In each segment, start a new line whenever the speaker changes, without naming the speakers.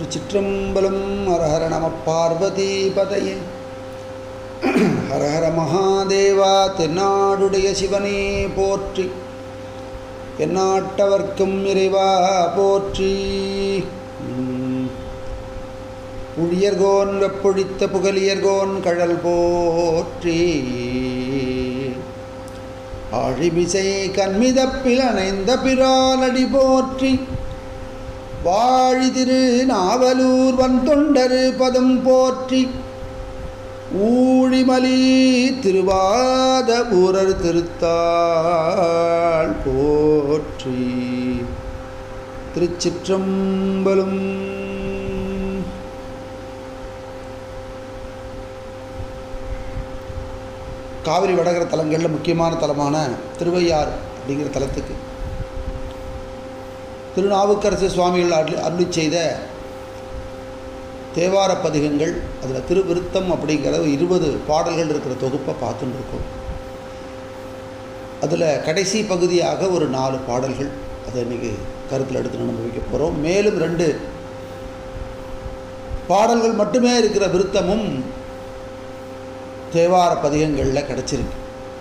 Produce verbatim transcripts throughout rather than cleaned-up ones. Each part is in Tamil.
திருச்சிற்றம்பலம். ஹரஹர நம பார்வதி பதையே. ஹரஹர மகாதேவா. தென்னாடுடைய சிவனே போற்றி, எந்நாட்டவர்க்கும் இறைவா போற்றி. புளியர்கோன் வெப்பொழித்த புகலியர்கோன் கழல் போற்றி. ஆழிமிசை கண்மிதப்பில் அணைந்த பிரானடி போற்றி. வாழி திரு நாவலூர் வந்தொண்டரு பதம் போற்றி. ஊழிமலி திருவாத ஊரர் திருத்தாள் போற்றி. திருச்சிற்றம்பலம். காவிரி வடகர தலங்களில் முக்கியமான தலமான திருவையாறு அப்படிங்கிற தலத்துக்கு திருநாவுக்கரசு சுவாமிகள் அருளி அருளி செய்த தேவார பதிகங்கள், அதில் திருவிருத்தம் அப்படிங்கிற இருபது பாடல்கள் இருக்கிற தொகுப்பை பார்த்துட்டு இருக்கோம். அதில் கடைசி பகுதியாக ஒரு நாலு பாடல்கள் அதை இன்றைக்கி கருத்தில் எடுத்து அனுபவிக்க போகிறோம். மேலும் ரெண்டு பாடல்கள் மட்டுமே இருக்கிற விருத்தமும் தேவார பதிகங்களில் கிடச்சிருக்கு.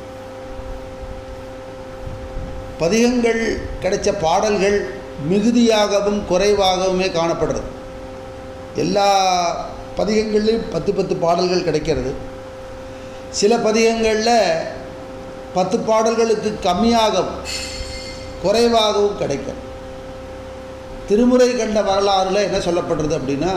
பதிகங்கள் கிடைச்ச பாடல்கள் மிகுதியாகவும் குறைவாகவுமே காணப்படுறது. எல்லா பதிகங்கள்லையும் பத்து பத்து பாடல்கள் கிடைக்கிறது. சில பதிகங்களில் பத்து பாடல்களுக்கு கம்மியாகவும் குறைவாகவும் கிடைக்கும். திருமுறை கண்ட வரலாறில் என்ன சொல்லப்படுறது அப்படின்னா,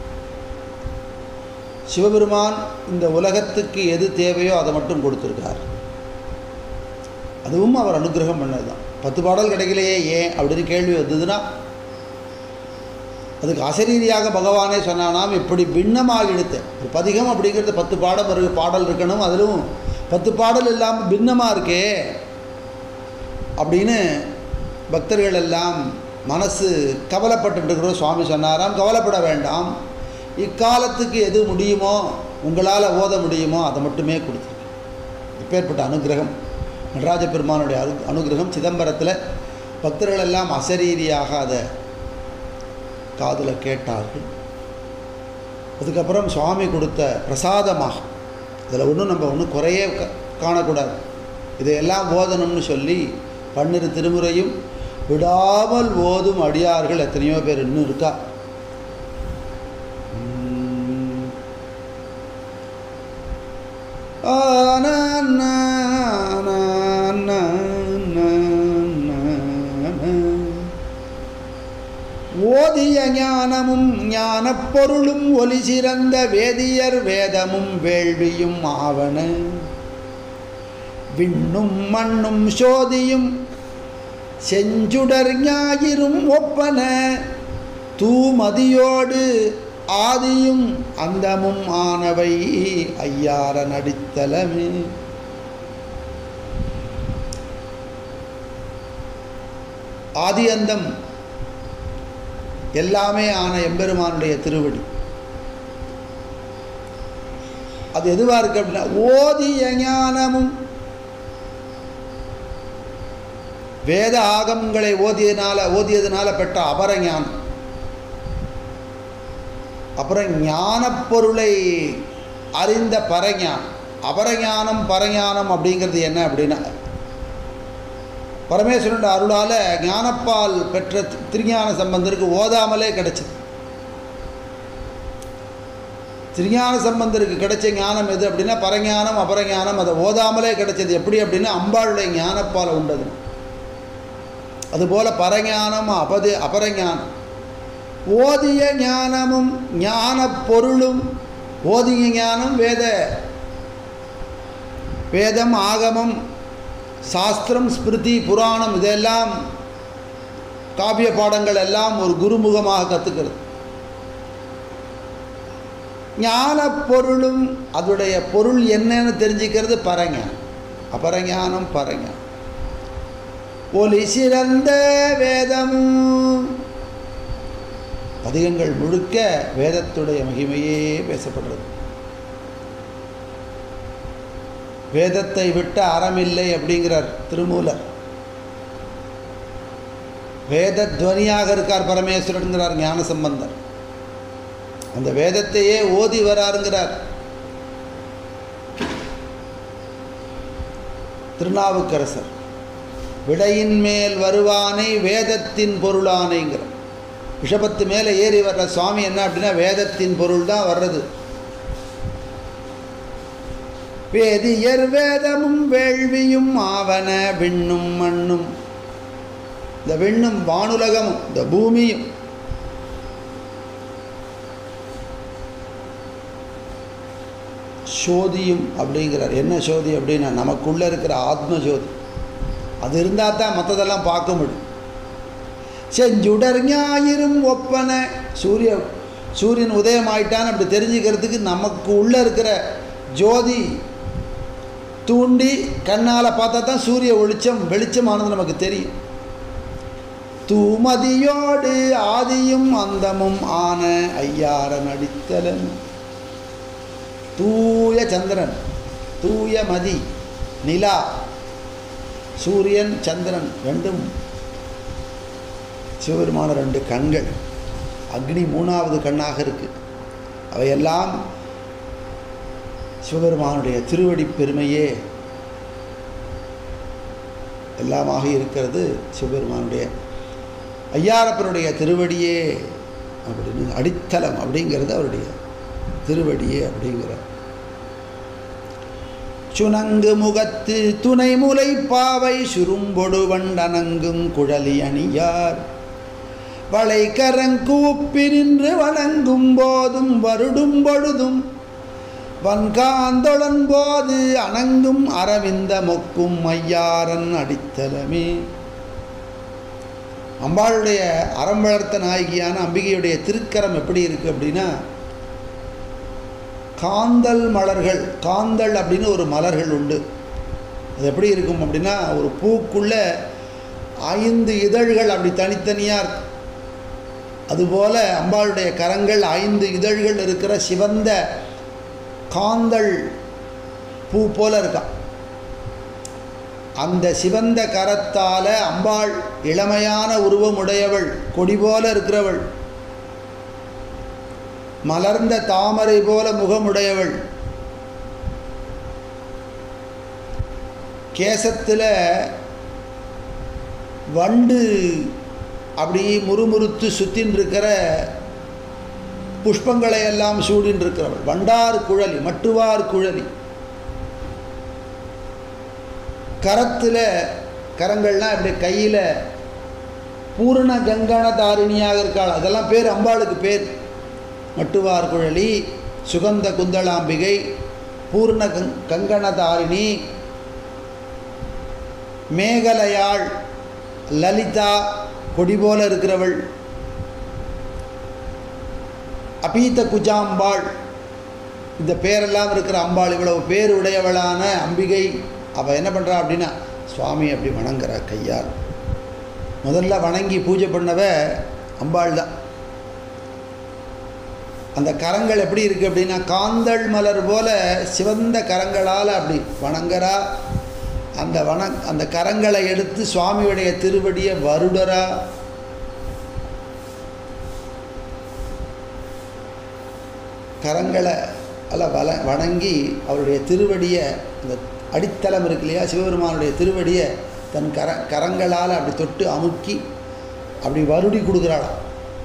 சிவபெருமான் இந்த உலகத்துக்கு எது தேவையோ அதை மட்டும் கொடுத்துருக்கார். அதுவும் அவர் அனுகிரகம் பண்ணது தான். பத்து பாடல் கிடைக்கலையே ஏன் அப்படின்னு கேள்வி வந்ததுன்னா, அதுக்கு அசரீதியாக பகவானே சொன்னானாம், இப்படி பின்னமாக எடுத்த ஒரு பதிகம் அப்படிங்கிறது பத்து பாடம் இருக்கு, பாடல் இருக்கணும், அதிலும் பத்து பாடல் இல்லாமல் பின்னமாக இருக்கே அப்படின்னு பக்தர்கள் எல்லாம் மனசு கவலைப்பட்டுருக்கிற சுவாமி சொன்னாராம், கவலைப்பட வேண்டாம், இக்காலத்துக்கு எது முடியுமோ உங்களால் ஓத முடியுமோ அதை மட்டுமே கொடுத்துருக்கு. இப்பேற்பட்ட அனுகிரகம் நடராஜ பெருமானுடைய அனு அனுகிரகம் சிதம்பரத்தில் பக்தர்கள் எல்லாம் அசரீதியாக அதை காதில் கேட்டார்கள். அதுக்கப்புறம் சுவாமி கொடுத்த பிரசாதமாக இதில் ஒன்றும் நம்ம ஒன்றும் குறையே காணக்கூடாது, இதையெல்லாம் ஓதணும்னு சொல்லி பன்னிரு திருமுறையும் விடாமல் ஓதும் அடியார்கள் எத்தனையோ பேர் இன்னும் இருக்கா. ஓதிய ஞானமும் ஞானப் பொருளும் ஒலி சிறந்த வேதியர் வேதமும் வேள்வியும் ஆவன. விண்ணும் மண்ணும் சோதியும் செஞ்சுடர் ஞாயிறும் ஒப்பன. தூமதியோடு ஆதியும் அந்தமும் ஆனவை ஐயார நடித்தலமே. ஆதி அந்தம் எல்லாமே ஆன எம்பெருமானுடைய திருவடி. அது எதுவாக இருக்கு அப்படின்னா, ஓதிய ஞானமும் வேத ஆகமங்களை ஓதியதுனால ஓதியதுனால பெற்ற அபரஞானம். அப்புறம் ஞானப் பொருளை அறிந்த பரஞானம். அபரஞானம் பரஞானம் அப்படிங்கிறது என்ன அப்படின்னா, பரமேஸ்வரனுடைய அருளால் ஞானப்பால் பெற்ற திருஞான சம்பந்தருக்கு ஓதாமலே கிடைச்சது. திருஞான சம்பந்தருக்கு கிடைச்ச ஞானம் எது அப்படின்னா பரஞானம் அபரஞானம். அதை ஓதாமலே கிடைச்சது. எப்படி அப்படின்னா அம்பாளுடைய ஞானப்பால் உண்டது. அதுபோல் பரஞானம் அபதி அபரஞானம். ஓதிய ஞானமும் ஞான பொருளும். ஓதிய ஞானம் வேத வேதம் ஆகமம் சாஸ்திரம் ஸ்மிருதி புராணம் இதெல்லாம் காவிய பாடங்கள் எல்லாம் ஒரு குருமுகமாக கற்றுக்கிறது. ஞான பொருளும் அதோடைய பொருள் என்னன்னு தெரிஞ்சுக்கிறது பரஞானம். அபரஞானம் பரஞானம். ஒலி சிறந்த வேதமும். பதிகங்கள் முழுக்க வேதத்துடைய மகிமையே பேசப்படுறது. வேதத்தை விட்ட அறமில்லை அப்படிங்கிறார் திருமூலர். வேத துவனியாக இருக்கார் பரமேஸ்வரன்கிறார் ஞான சம்பந்தர். அந்த வேதத்தையே ஓதி வராருங்கிறார் திருநாவுக்கரசர். விடையின் மேல் வருவானை வேதத்தின் பொருளானைங்கிற ரிஷபத்து மேலே ஏறி வர்ற சுவாமி என்ன அப்படின்னா வேதத்தின் பொருள் தான் வர்றது. வேதியர் வேதமும் வேள்வியும் ஆவன விண்ணும் மண்ணும். இந்த விண்ணும் வானுலகமும் இந்த பூமியும் சோதியும் அப்படிங்கிறார். என்ன சோதி அப்படின்னா நமக்குள்ளே இருக்கிற ஆத்ம ஜோதி. அது இருந்தால் தான் மற்றதெல்லாம் பார்க்க முடியும். செஞ்சுடர் ஞாயிறும் ஒப்பன. சூரிய சூரியன் உதயம் ஆயிட்டான்னு அப்படி தெரிஞ்சுக்கிறதுக்கு நமக்கு உள்ளே இருக்கிற ஜோதி தூண்டி கண்ணால் பார்த்தா தான் சூரிய வெளிச்சம் வெளிச்சமானது நமக்கு தெரியும். தூமதியோடு ஆதியும் அந்தமும் ஆன ஐயாரன் அடித்தலன். தூய சந்திரன், தூய மதி, நிலா, சூரியன் சந்திரன் ரெண்டும் சிவபெருமான ரெண்டு கண்கள். அக்னி மூணாவது கண்ணாக இருக்குது. அவையெல்லாம் சிவபெருமானுடைய திருவடி பெருமையே எல்லாமாக இருக்கிறது. சிவபெருமானுடைய ஐயாரப்பனுடைய திருவடியே அப்படின்னு அடித்தளம் அப்படிங்கிறது அவருடைய திருவடியே அப்படிங்கிறார். சுனங்கு முகத்து துணை முலை பாவை சுரும்பொடு வண்டனங்கும் குழலி அணியார் வளை கரங்கூப்பி நின்று வணங்கும் போதும் வருடும் பொழுதும் வன்காந்தொழன் போது அணங்கும் அரவிந்த மொக்கும் ஐயாரன் அடித்தலமே. அம்பாளுடைய அறம் வளர்த்த நாயகியான அம்பிகையுடைய திருக்கரம் எப்படி இருக்குது அப்படின்னா காந்தல் மலர்கள். காந்தல் அப்படின்னு ஒரு மலர்கள் உண்டு. அது எப்படி இருக்கும் அப்படின்னா ஒரு பூக்குள்ளே ஐந்து இதழ்கள் அப்படி தனித்தனியாக இருக்கும். அதுபோல் அம்பாளுடைய கரங்கள் ஐந்து இதழ்கள் இருக்கிற சிவந்த காந்தல் பூ போல இருக்கான். அந்த சிவந்த கரத்தால் அம்பாள் இளமையான உருவம் உடையவள், கொடி போல இருக்கிறவள், மலர்ந்த தாமரை போல முகமுடையவள், கேசத்தில் வண்டு அப்படி முறுமுறுத்து சுத்தின் இருக்கிற புஷ்பங்களை எல்லாம் சூடின் இருக்கிறவள், வண்டார் குழலி, மட்டுவார் குழலி. கரத்தில் கரங்கள்லாம் இப்படி கையில் பூர்ண கங்கண தாரிணியாக இருக்காள். அதெல்லாம் பேர் அம்பாளுக்கு பேர். மட்டுவார் குழலி, சுகந்த குந்தளாம்பிகை, பூர்ண கங் கங்கணதாரிணி, மேகலையாள், லலிதா கொடி போல இருக்கிறவள், அபீத குஜாம்பாள். இந்த பேரெல்லாம் இருக்கிற அம்பாள், இவ்வளவு பேர் உடையவளான அம்பிகை அவள் என்ன பண்ணுறா அப்படின்னா சுவாமி அப்படி வணங்குறா கையால். முதல்ல வணங்கி பூஜை பண்ணவ அம்பாள் தான். அந்த கரங்கள் எப்படி இருக்குது அப்படின்னா காந்தள் மலர் போல சிவந்த கரங்களால் அப்படி வணங்குறா. அந்த வண அந்த கரங்களை எடுத்து சுவாமியுடைய திருவடியை வருடரா. கரங்களை அல்ல வள வணங்கி அவருடைய திருவடியை, அந்த அடித்தளம் இருக்கு இல்லையா சிவபெருமானுடைய திருவடியை தன் கர கரங்களால் அப்படி தொட்டு அமுக்கி அப்படி வருடி கொடுக்குறாளாம்.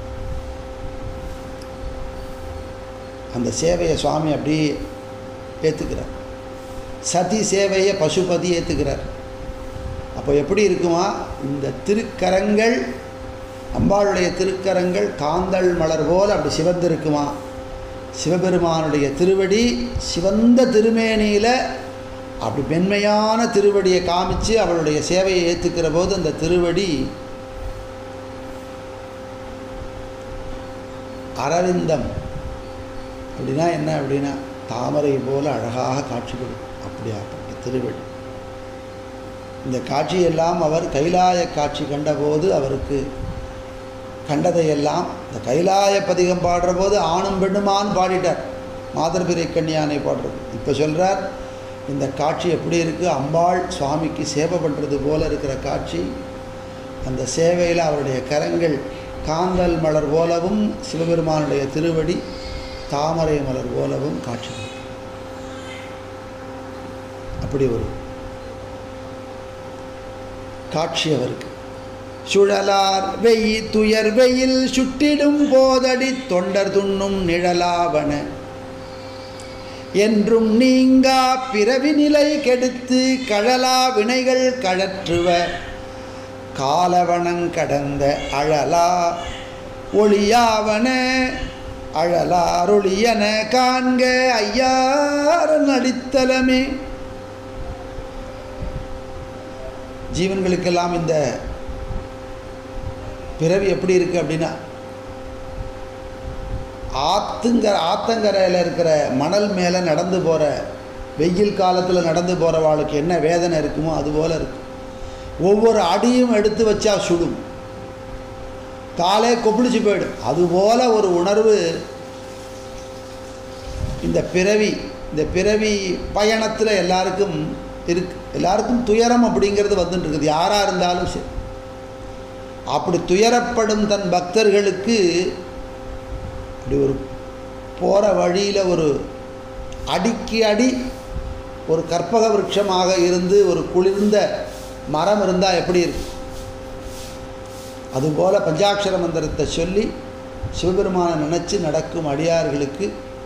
அந்த சேவையை சுவாமி அப்படி ஏற்றுக்கிறார். சதி சேவையை பசுபதி ஏற்றுக்கிறார். அப்போ எப்படி இருக்குமா, இந்த திருக்கரங்கள் அம்பாளுடைய திருக்கரங்கள் காந்தள் மலர் போல் அப்படி சிவந்திருக்குமா. சிவபெருமானுடைய திருவடி சிவந்த திருமேனியில் அப்படி மென்மையான திருவடியை காமிச்சு அவளுடைய சேவையை ஏற்றுக்கிற போது அந்த திருவடி அரவிந்தம் அப்படின்னா என்ன அப்படின்னா தாமரை போல அழகாக காட்சி கொடுக்கும். அப்படியாப்பட்ட திருவடி. இந்த காட்சியெல்லாம் அவர் கைலாய காட்சி கண்டபோது அவருக்கு கண்டதையெல்லாம் இந்த கைலாய பதிகம் பாடுற போது ஆணும் பெண்ணுமான்னு பாடிட்டார். மாதர்பிறை கன்னியானை பாடுறது. இப்போ சொல்கிறார் இந்த காட்சி எப்படி இருக்குது, அம்பாள் சுவாமிக்கு சேவை பண்ணுறது போல் இருக்கிற காட்சி. அந்த சேவையில் அவருடைய கரங்கள் காந்தல் மலர் போலவும் சிவபெருமானுடைய திருவடி தாமரை மலர் போலவும் காட்சி. அப்படி ஒரு காட்சி அவருக்கு. சுழலார் வெயி துயர் வெயில் சுட்டிடும் போதடி தொண்டர் துண்ணும் நிழலாவன என்றும் நீங்கா பிறவி நிலை கெடுத்து கழலா வினைகள் கழற்றுவ காலவனங் கடந்த அழலா ஒளியாவன அழலாரொளியன காண்க ஐயாரன் அடித்தலமே. ஜீவன்களுக்கெல்லாம் இந்த பிறவி எப்படி இருக்குது அப்படின்னா, ஆத்துங்கர ஆத்தங்கரையில் இருக்கிற மணல் மேலே நடந்து போகிற, வெயில் காலத்தில் நடந்து போகிறவாளுக்கு என்ன வேதனை இருக்குமோ அதுபோல் இருக்கும். ஒவ்வொரு அடியும் எடுத்து வச்சா சுடும், காலே கொப்பிடிச்சு போயிடும். அதுபோல் ஒரு உணர்வு இந்த பிறவி இந்த பிறவி பயணத்தில் எல்லாருக்கும் இருக்கு. எல்லாருக்கும் துயரம் அப்படிங்கிறது வந்துட்டு இருக்குது, யாராக இருந்தாலும் சரி. அப்படி துயரப்படும் தன் பக்தர்களுக்கு இப்படி ஒரு போகிற வழியில் ஒரு அடிக்கு அடி ஒரு கற்பக விருட்சமாக இருந்து ஒரு குளிர்ந்த மரம் இருந்தால் எப்படி இருக்கு, அதுபோல் பஞ்சாட்சர மந்திரத்தை சொல்லி சிவபெருமானை நினச்சி நடக்கும் அடியார்களுக்கு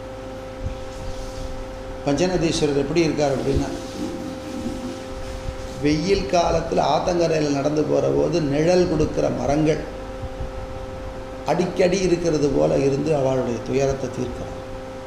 பஞ்சநதீஸ்வரர் எப்படி இருக்கார் அப்படின்னா, வெயில் காலத்தில் ஆத்தங்கரையில் நடந்து போகிற போது நிழல் கொடுக்குற மரங்கள் அடிக்கடி இருக்கிறது போல இருந்து அவளுடைய துயரத்தை தீர்க்கிறார்.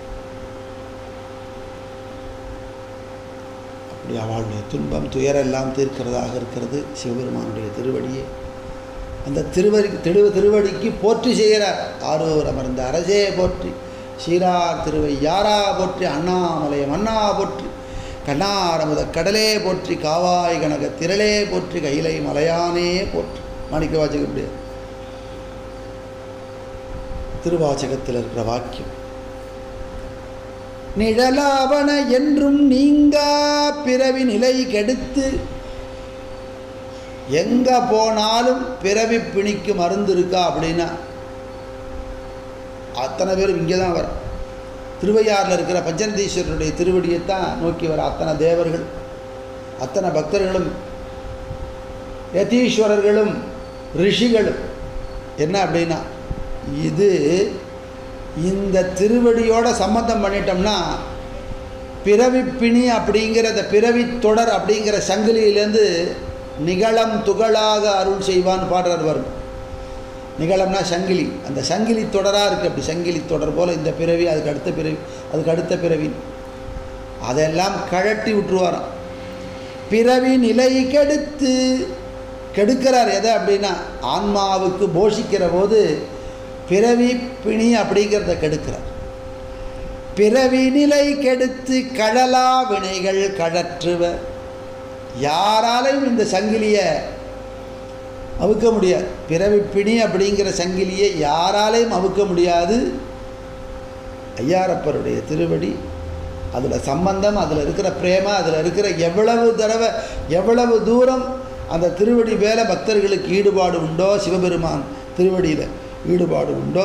அப்படி அவளுடைய துன்பம் துயரம் எல்லாம் தீர்க்கிறதாக இருக்கிறது சிவபெருமானுடைய திருவடியே. அந்த திருவடி திரு திருவடிக்கு போற்றி செய்கிறார். ஆரூர் அமர்ந்த அரசே போற்றி, சீரார் திருவை யாரா போற்றி, அண்ணாமலை மன்னா போற்றி, கண்ணாரமுத கடலே போற்றி, காவாய் கனக திரளே போற்றி, கைலை மலையானே போற்றி. மாணிக்க வாசகருடைய திருவாசகத்தில் இருக்கிற வாக்கியம். நிழலாவன என்றும் நீங்கா பிறவி நிலை கெடுத்து, எங்கே போனாலும் பிறவி பிணிக்கு மருந்து இருக்கா அப்படின்னா அத்தனை பேரும் இங்கே தான் வர. திருவையாறில் இருக்கிற பஞ்சநதீஸ்வரருடைய திருவடியைத்தான் நோக்கி வர அத்தனை தேவர்கள், அத்தனை பக்தர்களும், யதீஸ்வரர்களும் ரிஷிகளும். என்ன அப்படின்னா, இது இந்த திருவடியோட சம்பந்தம் பண்ணிட்டோம்னா பிறவி பிணி அப்படிங்கிற அந்த பிறவி தொடர் அப்படிங்கிற சங்கிலியிலேருந்து நிகழம் துகளாக அருள் செய்வான்னு பாடுறார் வரும். நிகழம்னா சங்கிலி, அந்த சங்கிலி தொடராக இருக்குது. அப்படி சங்கிலி தொடர் போல் இந்த பிறவி, அதுக்கு அடுத்த பிறவி, அதுக்கு அடுத்த பிறவி, அதெல்லாம் கழட்டி விட்டுருவாராம். பிறவி நிலை கெடுத்து கெடுக்கிறார். எதை அப்படின்னா, ஆன்மாவுக்கு போஷிக்கிற போது பிறவி பிணி அப்படிங்கிறத கெடுக்கிறார். பிறவி நிலை கெடுத்து கழலா வினைகள் கழற்றுவ. யாராலையும் இந்த சங்கிலியை அவுக்க முடியாது. பிறவி பிணி அப்படிங்கிற சங்கிலியை யாராலையும் அவுக்க முடியாது. ஐயாரப்பருடைய திருவடி, அதில் சம்பந்தம், அதில் இருக்கிற பிரேம, அதில் இருக்கிற எவ்வளவு தடவை எவ்வளவு தூரம் அந்த திருவடி மேலே பக்தர்களுக்கு ஈடுபாடு உண்டோ, சிவபெருமான் திருவடியில் ஈடுபாடு உண்டோ,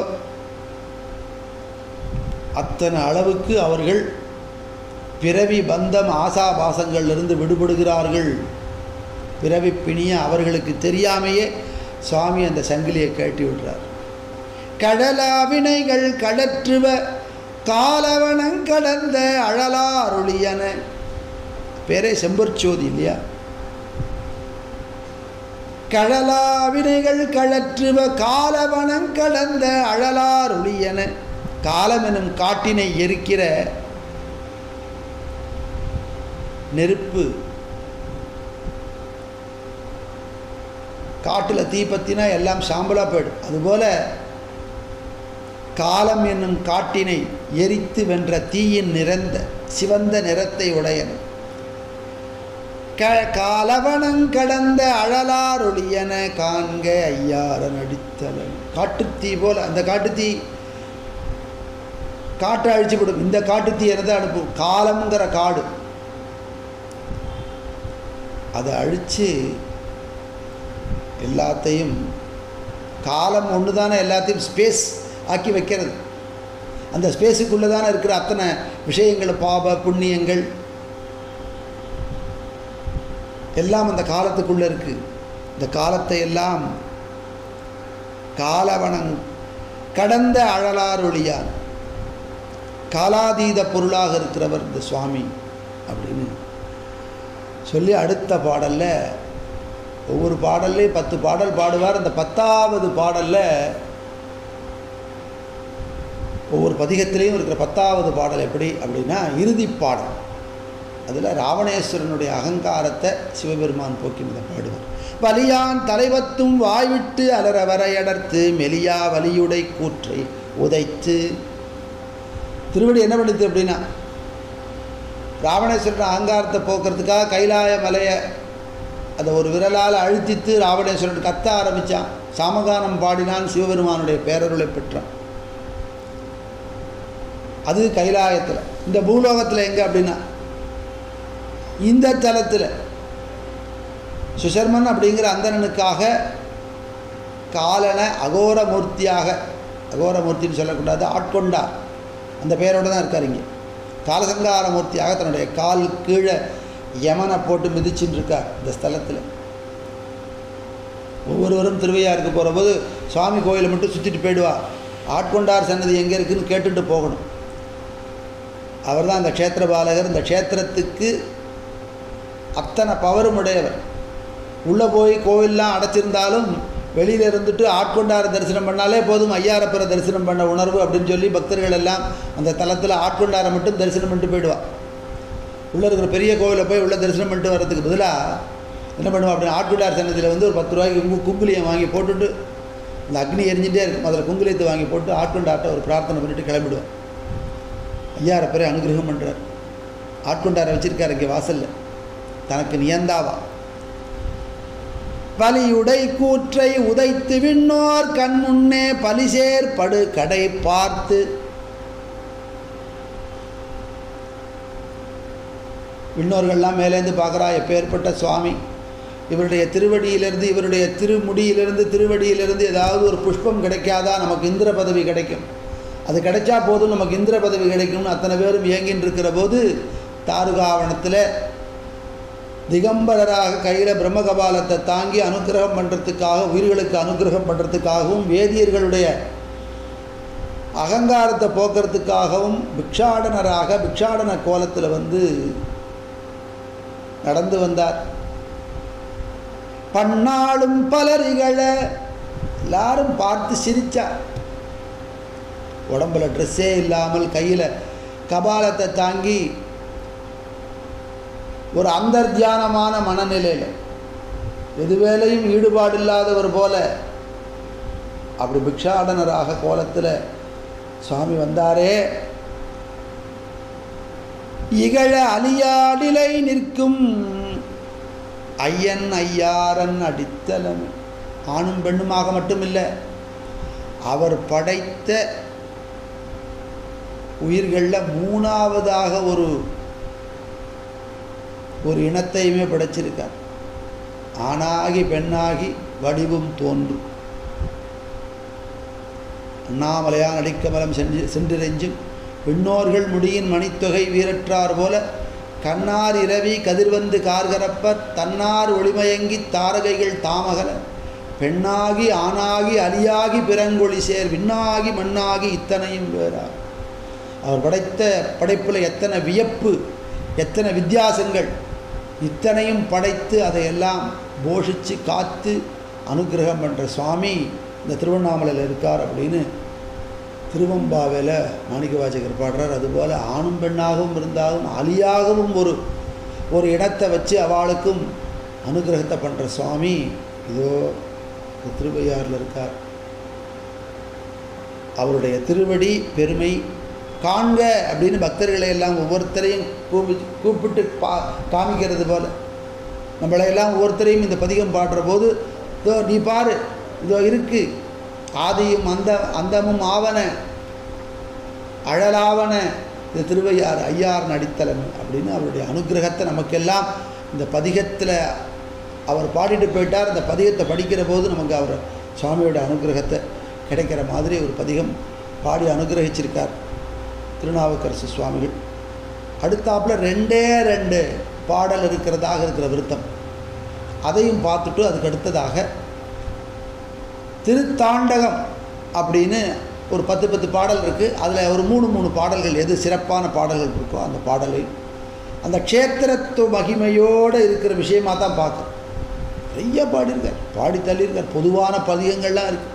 அத்தனை அளவுக்கு அவர்கள் பிறவி பந்தம் ஆசாபாசங்களிலிருந்து விடுபடுகிறார்கள். பிறவி பிணிய அவர்களுக்கு தெரியாமையே சுவாமி அந்த சங்கிலியை கேட்டி விடுறார். கடலா வினைகள் கடற்றுவ காலவனங் கடந்த அழலா அருளியன. பேரே செம்பற்சோதி இல்லையா? கடலா வினைகள் கடற்றுவ காலவனங் கடந்த அழலார் ஒளியன. காலம் எனும் காட்டினை எரிக்கிற நெருப்பு. காட்டில் தீ பற்றினா எல்லாம் சாம்பலாக போய்டும். அதுபோல் காலம் என்னும் காட்டினை எரித்து வென்ற தீயின் நிறைந்த சிவந்த நிறத்தை உடையன. க காலவனங் கடந்த அழலார் ஒளியன காண்க ஐயாரன் அடித்தலன். காட்டுத்தீ போல் அந்த காட்டுத்தீ காட்டை அழிச்சுவிடும். இந்த காட்டுத்தீ என்னதான் அனுப்பும்? காலம்ங்கிற காடு. அதை அழித்து எல்லாத்தையும், காலம் ஒன்று தானே எல்லாத்தையும் ஸ்பேஸ் ஆக்கி வைக்கிறது. அந்த ஸ்பேஸுக்குள்ளே தானே இருக்கிற அத்தனை விஷயங்கள், பாப புண்ணியங்கள் எல்லாம் அந்த காலத்துக்குள்ளே இருக்குது. இந்த காலத்தை எல்லாம் காலவனங் கடந்த அழலாரொழியான் காலாதீத பொருளாக இருக்கிறவர் இந்த சுவாமி அப்படின்னு சொல்லி அடுத்த பாடலில் ஒவ்வொரு பாடல்லையும் பத்து பாடல் பாடுவார். அந்த பத்தாவது பாடலில் ஒவ்வொரு பதிகத்திலையும் இருக்கிற பத்தாவது பாடல் எப்படி அப்படின்னா இறுதி பாடல். அதில் ராவணேஸ்வரனுடைய அகங்காரத்தை சிவபெருமான் போக்கினதை பாடுவார். வலியான் தலைவத்தும் வாய்விட்டு அலற வரையடர்த்து மெலியா வலியுடை கூற்றை உதைத்து. திருவடி என்ன பண்ணுது அப்படின்னா ராவணேஸ்வரன் அகங்காரத்தை போக்குறதுக்காக கைலாய மலையை அதை ஒரு விரலால் அழுத்தித்து ராவணேஸ்வரன் கத்த ஆரம்பித்தான். சாமகானம் பாடினான், சிவபெருமானுடைய பேரருளை பெற்றான். அது கைலாயத்தில். இந்த பூலோகத்தில் எங்கே அப்படின்னா இந்த தலத்தில் சுசர்மன் அப்படிங்கிற அந்தணனுக்காக காலனை அகோரமூர்த்தியாக, அகோரமூர்த்தின்னு சொல்லக்கூடாது, ஆட்கொண்டார், அந்த பெயரோடு தான் இருக்கார். இங்கே காலசங்காரமூர்த்தியாக தன்னுடைய கால் கீழே யமனை போட்டு மிதிச்சுன்னு இருக்கார் இந்த ஸ்தலத்தில். ஒவ்வொருவரும் திருவையாருக்கு போகிற போது சுவாமி கோயிலை மட்டும் சுற்றிட்டு போயிடுவா. ஆட்கொண்டார் சன்னதி எங்கே இருக்குதுன்னு கேட்டுட்டு போகணும். அவர் தான் அந்த க்ஷேத்திர பாலகர். இந்த க்ஷேத்திரத்துக்கு அத்தனை பவரும் உடையவர். உள்ளே போய் கோவிலெலாம் அடைச்சிருந்தாலும் வெளியில் இருந்துட்டு ஆட்கொண்டார தரிசனம் பண்ணாலே போதும், ஐயாரப்பரை தரிசனம் பண்ண உணர்வு அப்படின்னு சொல்லி பக்தர்கள் எல்லாம் அந்த தலத்தில் ஆட்கொண்டாரை மட்டும் தரிசனம் பண்ணிட்டு போயிடுவாள். உள்ளே இருக்கிற பெரிய கோவிலை போய் உள்ளே தரிசனம் பண்ணிட்டு வர்றதுக்கு பதிலாக என்ன பண்ணுவோம் அப்படின்னு ஆட்கொண்டார் சன்னதியில் வந்து ஒரு பத்து ரூபாய்க்கு குங்கு குங்குலியம் வாங்கி போட்டுட்டு அந்த அக்னி எரிஞ்சிட்டே இருக்கும், அதில் குங்குலியத்தை வாங்கி போட்டு ஆட்கொண்டார்ட்ட ஒரு பிரார்த்தனை பண்ணிட்டு கிளம்பிடுவோம். ஐயாரப்பரை அனுகிரகம் பண்ணுறார். ஆட்கொண்டாரை வச்சிருக்கார் இங்கே வாசலில், தனக்கு நியந்தாவா. பலியுடை கூற்றை உதைத்து விண்ணோர் கண் முன்னே பலிசேர் படு கடை பார்த்து. விண்ணோர்கள்லாம் மேலேருந்து பார்க்குறா, எப்பேற்பட்ட சுவாமி, இவருடைய திருவடியிலிருந்து, இவருடைய திருமுடியிலிருந்து, திருவடியிலிருந்து ஏதாவது ஒரு புஷ்பம் கிடைக்காதா நமக்கு இந்திர பதவி கிடைக்கும், அது கிடைச்சா போதும் நமக்கு இந்திர பதவி கிடைக்கும்னு அத்தனை பேரும் இயங்கின்னு இருக்கிற போது தாருகாவனத்தில் திகம்பரராக கையில் பிரம்மகபாலத்தை தாங்கி அனுகிரகம் பண்ணுறதுக்காக, உயிர்களுக்கு அனுகிரகம் பண்ணுறதுக்காகவும், வேதியர்களுடைய அகங்காரத்தை போக்குறதுக்காகவும் பிக்ஷாடனராக பிக்ஷாடன கோலத்தில் வந்து நடந்து வந்தார். பன்னாளும் பலரிகளை எல்லாரும் பார்த்து சிரித்தார். உடம்புல ட்ரெஸ்ஸே இல்லாமல் கையில் கபாலத்தை தாங்கி ஒரு அந்தர்த்தியானமான மனநிலையில் எது வேலையும் ஈடுபாடு இல்லாதவர் போல அப்படி பிக்ஷாடனராக கோலத்தில் சுவாமி வந்தாரே. இகழ அலியாடிலை நிற்கும் ஐயன் ஐயாரன் அடித்தலம். ஆணும் பெண்ணுமாக மட்டுமில்லை, அவர் படைத்த உயிர்களில் மூணாவதாக ஒரு ஒரு இனத்தையுமே படைச்சிருக்கார். ஆணாகி பெண்ணாகி வடிவும் தோன்றும். அண்ணாமலையான் அடிக்கமலம் சென்று சென்றிரெஞ்சும் விண்ணோர்கள் முடியின் மணித்தொகை வீரற்றார் போல கண்ணார் இரவி கதிர்வந்து கார்கரப்பர் தன்னார் ஒளிமயங்கி தாரகைகள் தாமகல பெண்ணாகி ஆணாகி அலியாகி பிறங்கொழி சேர் விண்ணாகி மண்ணாகி இத்தனையும் வேறா. அவர் படைத்த படைப்பில் எத்தனை வியப்பு, எத்தனை வித்தியாசங்கள், இத்தனையும் படைத்து அதையெல்லாம் போஷித்து காத்து அனுகிரகம் பண்ணுற சுவாமி இந்த திருவண்ணாமலையில் இருக்கார் அப்படின்னு திருவம்பாவையில் மாணிக்கவாசகர் பாடுறார். அதுபோல் ஆணும் பெண்ணாகவும் இருந்தாலும் அலியாகவும் ஒரு ஒரு இடத்தை வச்சு அவளுக்கும் அனுகிரகத்தை பண்ணுற சுவாமி இதோ திருவையாறில் இருக்கார். அவருடைய திருவடி பெருமை காண்க அப்படின்னு பக்தர்களை எல்லாம் ஒவ்வொருத்தரையும் கூப்பி கூப்பிட்டு பா காமிக்கிறது போல் நம்மளையெல்லாம் ஒவ்வொருத்தரையும் இந்த பதிகம் பாடுற போது இதோ நீ பாரு, இதோ இருக்கு ஆதியும் அந்த அந்தமும் ஆவன அழலாவன இந்த திருவையாறு ஐயார் நடித்தலம் அப்படின்னு அவருடைய அனுகிரகத்தை நமக்கெல்லாம் இந்த பதிகத்தில் அவர் பாடிட்டு போயிட்டார். இந்த பதிகத்தை படிக்கிற போது நமக்கு அவர் சுவாமியோட அனுகிரகத்தை கிடைக்கிற மாதிரி ஒரு பதிகம் பாடி அனுகிரகிச்சிருக்கார். திருநாவுக்கரசு சுவாமிகள். அடுத்தாப்புல ரெண்டே ரெண்டு பாடல் இருக்கிறதாக இருக்கிற விருத்தம், அதையும் பார்த்துட்டு அதுக்கு அடுத்ததாக திருத்தாண்டகம் அப்படின்னு ஒரு பத்து பத்து பாடல் இருக்குது. அதில் ஒரு மூணு மூணு பாடல்கள் எது சிறப்பான பாடல்கள் இருக்கோ அந்த பாடலை அந்த க்ஷேத்திரத்துவ மகிமையோடு இருக்கிற விஷயமாக தான் பார்க்கும். நிறைய பாடியிருக்கார், பாடி தள்ளியிருக்கார், பொதுவான பதியங்கள்லாம் இருக்குது.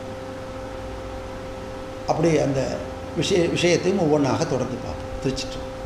அப்படி அந்த விஷய விஷயத்தையும் ஒவ்வொன்றாக தொடர்ந்து பார்ப்போம். திருச்சிட்டு